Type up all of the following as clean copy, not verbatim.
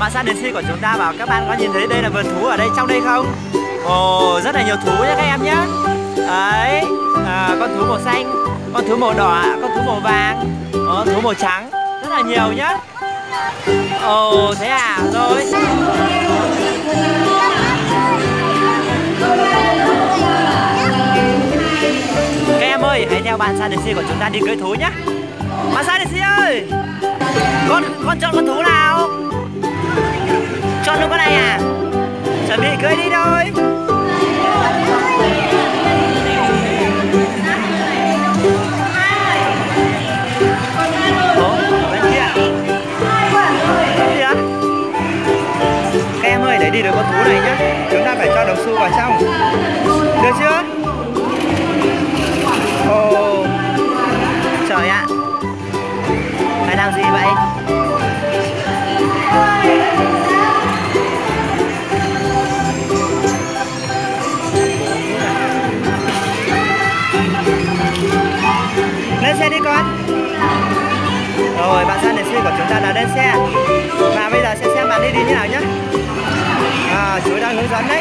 bạn sát đến si của chúng ta bảo các bạn có nhìn thấy đây là vườn thú ở đây trong đây không? Ồ, rất là nhiều thú nhé các em nhé. Đấy, con thú màu xanh, con thú màu đỏ, con thú màu vàng, thú màu trắng, rất là nhiều nhá. Ồ, thế à, rồi. Các em ơi, hãy theo bạn Sanesi của chúng ta đi cưỡi thú nhé. Bạn Sanesi ơi, con chọn con thú nào? Chọn luôn con này à? Chuẩn bị cưỡi đi thôi. Các em ơi, để đi được con thú này nhé, chúng ta phải cho đồng xu vào trong. Được chưa? Ồ, trời ạ, phải làm gì vậy? Lên xe đi con. Rồi, bạn Sanesi của chúng ta đã lên xe. Và bây giờ sẽ xem bạn đi như nào nhé. Chú đang hướng dẫn đấy.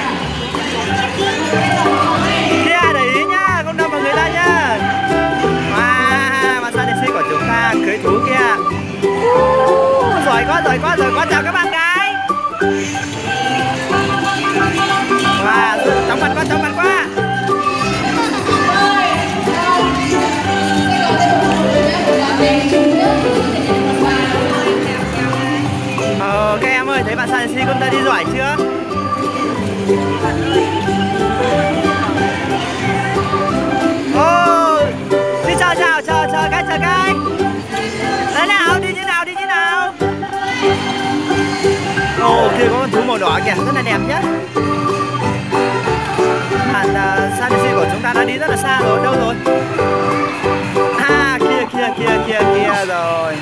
Kia, để ý nhá, không đâm vào người ta nhá. Bạn Sanesi của chúng ta cưới thú kia. Giỏi quá, chào các bạn gái. Chóng mặt quá. Các em ơi, thấy bạn Sanesi của chúng ta đi giỏi chưa? Đi chờ cái. Đấy nào, đi như nào. Kia có con thú màu đỏ kìa, rất là đẹp nhá. Bạn Sanesi của chúng ta đã đi rất là xa rồi, đâu rồi? Kia rồi.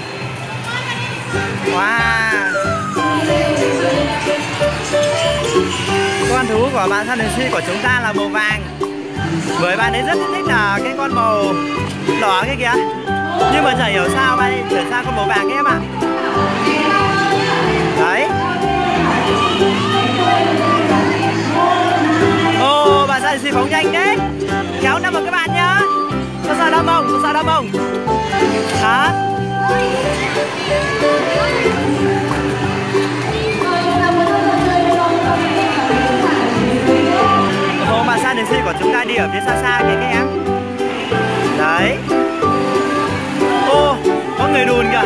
Con thú của bạn Sanesi của chúng ta là màu vàng. Bởi bạn ấy rất thích là cái con màu đỏ kia kìa. Nhưng mà chả hiểu sao bạn ấy chuyển sang con màu vàng em ạ. Đấy. Bạn Sanesi phóng nhanh đấy. Kéo nằm vào các bạn nhá. Có sợ đâm không? Hả? Bạn Sanesi của chúng ta đi ở phía xa kìa các em. Đấy. Có người đùn kìa.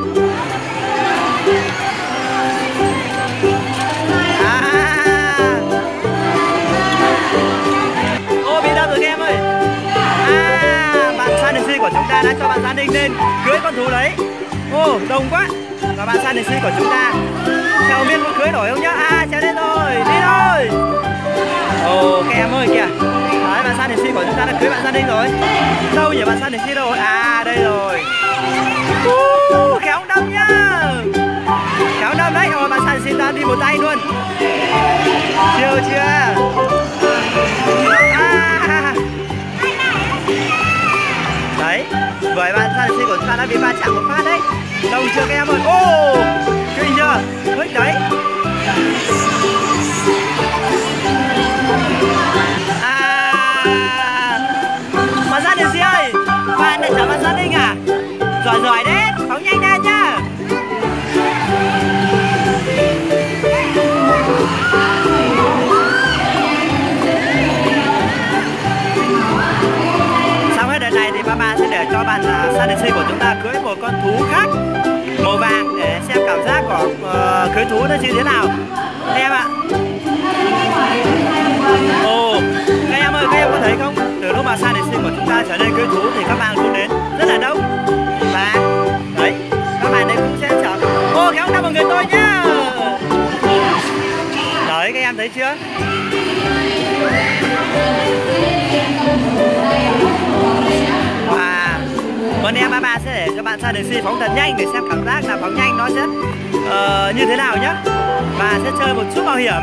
Bị đâm rồi các em ơi. Bạn Sanesi của chúng ta đã cho bạn gia đình lên cưới con thú đấy. Đông quá. Và bạn Sanesi của chúng ta theo biết muốn cưới nổi không nhá. Trèo lên rồi, đi thôi. Các em ơi kìa. Đấy, bạn Sanesi của chúng ta đã cưới bạn gia đình rồi. Đâu nhỉ, bạn Sanesi đâu rồi? Đây rồi. Khéo đâm nhá. Khéo đâm đấy. Bạn Sanesi ta đi một tay luôn. Chiều chưa? Đấy, bởi bạn Sanesi của chúng ta đã bị va chạm một phát đấy. Đông chưa các em ơi? Kinh chưa? Thích đấy. Bạn Sanesi ơi, bạn lại chở bạn gia đình à? Giỏi đấy, phóng nhanh lên nhá. Sau hết đợt này thì ba sẽ để cho bạn Sanesi của chúng ta cưới một con thú khác màu vàng để xem cảm giác của cưới thú nó như thế nào em ạ. Các em ơi, các em có thấy không? Từ lúc mà Sanesi của chúng ta trở nên cưới thú thì các bạn cũng đến rất là đông. Và đấy, các bạn ấy cũng sẽ chở. Khéo đâm vào người tôi nhá. Đấy, các em thấy chưa? Còn em ba sẽ để cho bạn Sanesi phóng thật nhanh để xem cảm giác là phóng nhanh nó sẽ như thế nào nhá. Và sẽ chơi một chút mạo hiểm.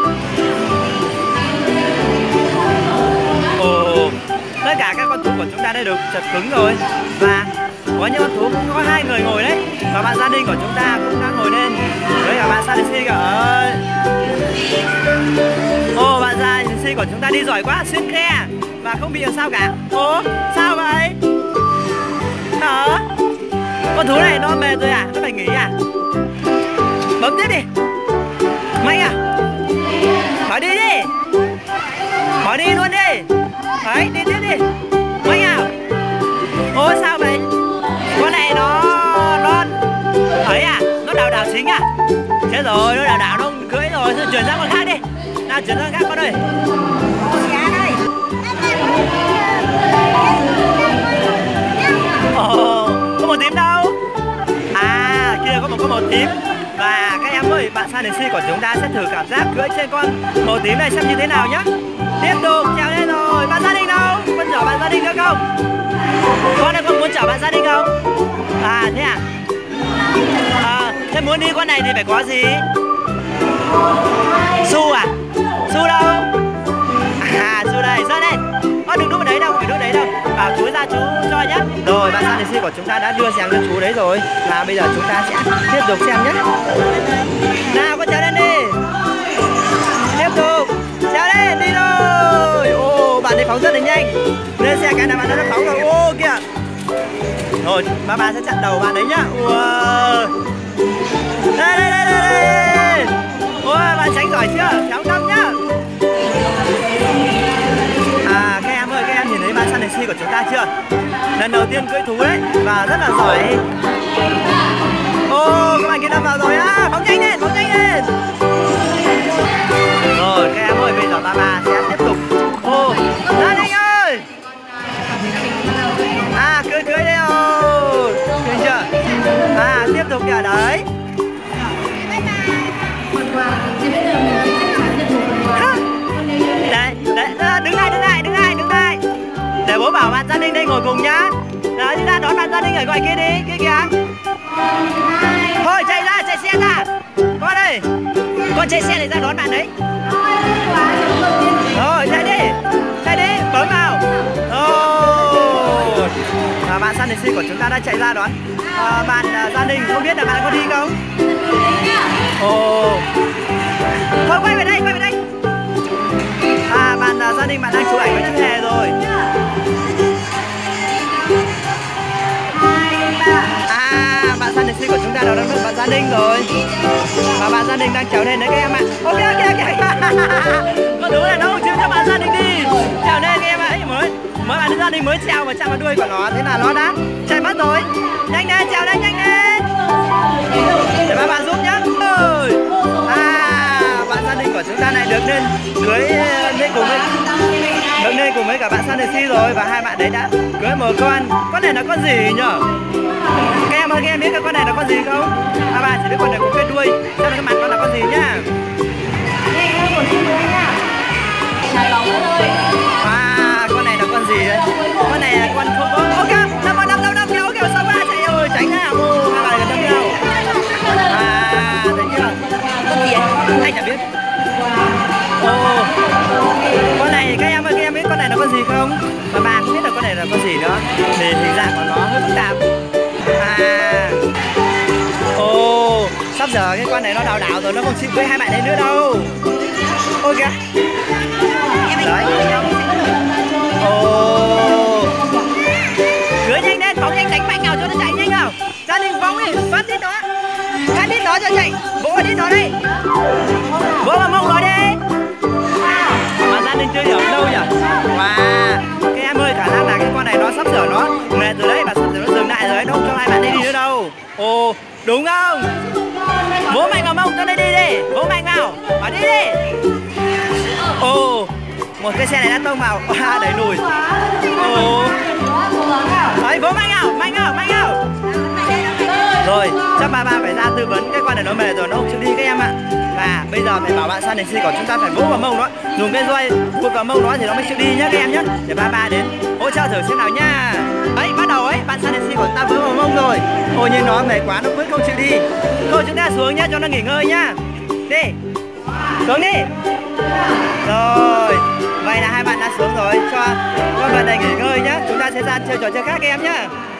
Tất cả các con thú của chúng ta đã được chật cứng rồi. Và có những con thú cũng có 2 người ngồi đấy. Và bạn gia đình của chúng ta cũng đang ngồi lên với cả bạn Sanesi cả. Ồ, bạn Sanesi của chúng ta đi giỏi quá, xuyên khe và không bị làm sao cả. Ồ, sao vậy? Hả? Con thú này nó mệt rồi à? Nó phải nghỉ à? Bấm tiếp đi. Mạnh à? Bỏ đi đi. Bỏ đi luôn đi. Đấy, đi tiếp đi. Mạnh à? Ôi sao vậy? Con này nó ấy à? Nó đảo chính à? Chết rồi, nó đảo nó cưỡi rồi. Thôi chuyển sang con khác đi. Nào chuyển sang con khác con ơi. Ồ, có một tím đâu? À, kia có một tím. Và các em ơi, bạn Sanesi của chúng ta sẽ thử cảm giác cưỡi trên con màu tím này xem như thế nào nhé. Tiếp tục trèo lên rồi. Bạn gia đình đâu? Con chở bạn gia đình nữa không? Con này con muốn chở bạn gia đình không? À thế à? Thế muốn đi con này thì phải có gì? Su à? Su đâu? À, su đây, rơi lên. Đừng đút vào đấy đâu, phải đút đấy đâu. Bảo chú ra chú cho nhé. Rồi, bạn Sanesi của chúng ta đã đưa xem cho chú đấy rồi. Và bây giờ chúng ta sẽ tiếp tục xem nhé. Nào, con trèo lên đi. Tiếp tục trèo lên, đi rồi. Ồ, bạn ấy phóng rất là nhanh. Lên xe cái nào bạn nó phóng rồi. Ô kìa. Rồi, bà sẽ chặn đầu bạn đấy nhá. Wow. Đây. Ôi, bạn tránh giỏi chưa? Khéo tâm nhá. À, các em ơi, các em nhìn thấy bạn Sanesi của chúng ta chưa? Lần đầu tiên cưỡi thú đấy và rất là giỏi. Ô, các bạn kia đâm vào rồi á. Phóng nhanh lên. Rồi, các em ơi, bây giờ bà sẽ tiếp tục. Ô, ra đây ơi. À, cưỡi đây rồi. Thấy chưa? À, tiếp tục kìa đấy. Đấy, đứng lại. Để bố bảo bạn gia đình đây ngồi cùng nhá. Đấy, đi ra đón bạn gia đình ở ngoài kia đi, kia kìa. Thôi chạy xe ra. Con ơi, con chạy xe này ra đón bạn đấy. Rồi, chạy đi, bấm vào. Rồi. Bạn Sanesi của chúng ta đã chạy ra đón bạn gia đình, không biết là bạn có đi không? Ồ. Thôi quay về đây. À, bạn gia đình bạn đang chụp ảnh với chú Hề rồi. À, bạn Sanesi của chúng ta đã đón bạn gia đình rồi. Và bạn gia đình đang trèo lên đấy các em ạ. Ô kìa. Con thú này nó không chịu cho bạn gia đình đi. Trèo lên các em ạ. Mới bạn gia đình mới trèo mà chạm vào đuôi của nó, thế là nó đã chạy mất rồi. Nhanh lên, trèo lên, nhanh lên. Để bạn giúp nhá. Bạn gia đình của chúng ta này được lên cưới lên cùng với cả bạn Sanesi rồi. Và hai bạn đấy đã cưới một con này là con gì nhở? Các em ơi, các em biết cái con này là con gì không? Bạn chỉ biết con này có cái đuôi, xem cái mặt nó là con gì nhá. Con này là con gì đấy? Con này là con không có. Ok, đâm kéo sao qua chạy ơi, tránh ra. Hai bạn đâm nhau. Thấy chưa? Con gì ấy? Anh chả biết. Con này các em ơi, các em biết con này là con gì không? Mà bà không biết là con này là con gì nữa. Thì hình dạng của nó hơi phức tạp. Sắp giờ cái con này nó đảo rồi, nó không chịu với hai bạn đấy nữa đâu. Ôi kìa. Đấy. Cưới nhanh lên, phóng nhanh, đánh mạnh nào cho nó chạy nhanh nào. Gia đình phóng đi, phát đít nó. Phát đít nó cho chạy. Vỗ vào đít nó đi. Vỗ vào mông nó đi. Mà gia đình chưa hiểu đâu nhỉ? Các em ơi, khả năng là cái con này nó sắp sửa nó mệt rồi đấy, và sắp sửa nó dừng lại rồi đấy, nó không cho hai bạn đi nữa đâu. Ồ, đúng không? Vỗ mạnh vào mông cho nó đi đi. Vỗ mạnh vào. Bỏ đi đi. Ồ, một cái xe này đã tông vào. Đẩy lùi. Ồ. Đấy, vỗ mạnh vào. Rồi, chắc bà phải ra tư vấn. Cái con này nó mệt rồi, nó không chịu đi các em ạ. Và bây giờ phải bảo bạn Sanesi của chúng ta phải vỗ vào mông nó, dùng cái roi vụt vào mông nó thì nó mới chịu đi nhá các em nhé. Để ba đến hỗ trợ thử xem nào nha. Đấy, bắt đầu ấy, bạn Sanesi của chúng ta vỗ vào mông rồi. Ôi nhưng nó mệt quá, nó quyết không chịu đi. Thôi chúng ta xuống nhá, cho nó nghỉ ngơi nhá. Đi, xuống đi. Rồi, vậy là hai bạn đã xuống rồi, cho con vật này nghỉ ngơi nhá. Chúng ta sẽ ra chơi trò chơi khác các em nhá.